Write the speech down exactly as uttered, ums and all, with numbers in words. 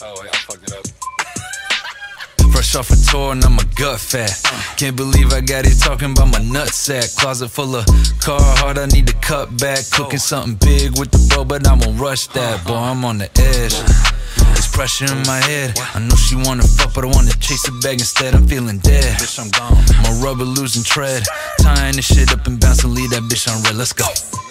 Oh, I fucked it up. Fresh off a tour and I'm a gut fat. Can't believe I got it talking about my nutsack. Closet full of Carhartt, I need to cut back. Cooking something big with the bro, but I won't rush that. Boy, I'm on the edge. There's pressure in my head. I know she wanna fuck, but I wanna chase a bag instead. I'm feeling dead. Bitch, I'm gone. My rubber losing tread. Tying this shit up and bouncing, leave that bitch on red. Let's go.